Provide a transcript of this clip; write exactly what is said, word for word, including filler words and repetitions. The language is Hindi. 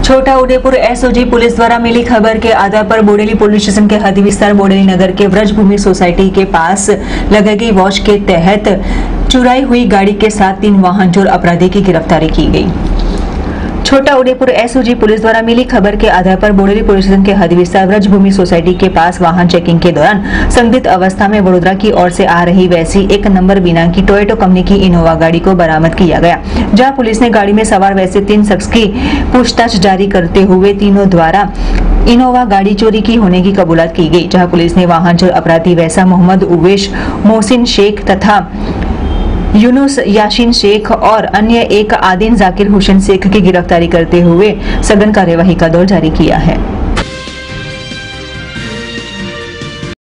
छोटा उदेपुर एसओजी पुलिस द्वारा मिली खबर के आधार पर बोडेली पुलिस स्टेशन के हद विस्तार बोडेली नगर के व्रजभूमि सोसाइटी के पास लगाई गई वॉच के तहत चुराई हुई गाड़ी के साथ तीन वाहन चोर अपराधी की गिरफ्तारी की गई। छोटा उदेपुर एसओजी पुलिस द्वारा मिली खबर के आधार पर बोडेली पुलिस स्टेशन के हद विस्तार व्रजभूमि सोसाइटी के पास वाहन चेकिंग के दौरान संदिग्ध अवस्था में वडोदरा की ओर से आ रही वैसी एक नंबर बिना की टोयोटा कंपनी की इनोवा गाड़ी को बरामद किया गया, जहां पुलिस ने गाड़ी में सवार वैसे तीन शख्स की पूछताछ जारी करते हुए तीनों द्वारा इनोवा गाड़ी चोरी की होने की कबूलात की गई। जहां पुलिस ने वाहन चोर अपराधी वैसा मोहम्मद उवेश, मोहसिन शेख तथा यूनुस यासीन शेख और अन्य एक आदिन जाकिर हुसैन शेख की गिरफ्तारी करते हुए सघन कार्यवाही का दौर जारी किया है।